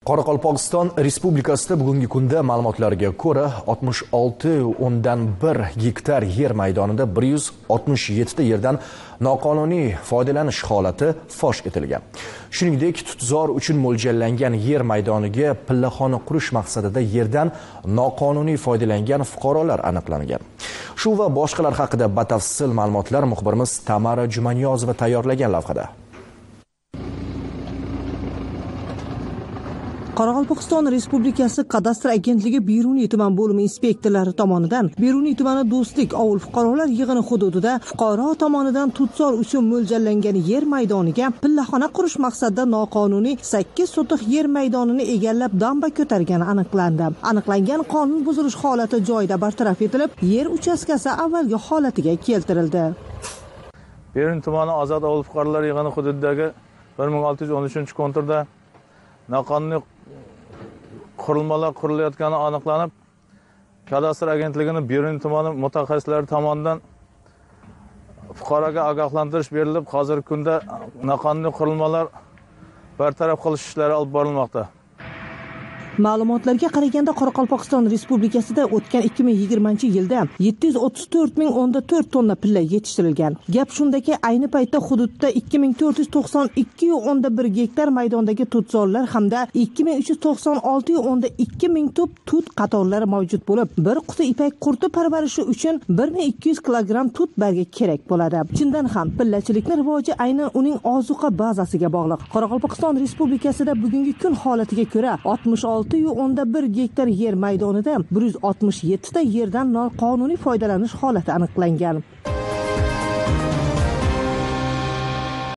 Qoraqalpog'iston Respublikasida bugungi kunda ma'lumotlarga ko'ra 66,1 gektar yer maydonida 167 ta yerdan noqonuniy foydalanish holati fosh etilgan. Shuningdek, tutzor uchun mo'ljallangan yer maydoniga pillaxona qurish maqsadida yerdan noqonuniy foydalangan fuqarolar aniqlangan. Shu va boshqalar haqida batafsil ma'lumotlar muxbirimiz Tamara Jumaniyozova tayyorlagan lavhada. Qoraqalpog'iston Respublikasi kadastr agentligi Beruniy tuman bo'limi inspektorlari tomonidan Beruniy tumani do'stlik ovul fuqarolar yig'ini hududida fuqaro tomonidan tutzor uchun mo'ljallangan yer maydoniga pillaxona qurish maqsadida noqonuniy 8 sotix yer maydonini egallab damba ko'targani aniqlandi. Aniqlangan qonun buzilish holati joyida bartaraf etilib, yer uchastkasi avvalgi holatiga keltirildi. Beruniy tumani ozod ovul fuqarolar yig'ini hududidagi 1613-konturda noqonuniy qurilmalar qurilayotgani aniqlanib, kadastr agentligining Beruniy tumani mutaxassislari tomonidan fuqaroga ogohlantirish berilib, hozirgi kunda noqonuniy qurilmalar bartaraf qilish ishlari olib borilmoqda. Ma'lumotlarga qaraganda Qoraqalpog'iston Respublikasida o'tgan 2020-yilda 734,4 tonna pilla yetishtirilgan. Gap shundaki, ayni paytda hududda 2492,1 gektar maydondagi tutzorlar hamda 2396,2 ming tup tut qatorlari mavjud bo'lib, bir quti ipak qurti parvarishi uchun 1200 kilogramm tut bargi kerak bo'ladi. Chindan ham pillachilikning rivoji aynan uning ozuqa bazasiga bog'liq. Qoraqalpog'iston Respublikasida bugungi kun holatiga ko'ra 66,1 gektar yer maydonida 167 ta yerdan noqonuniy foydalanish holati aniqlangan.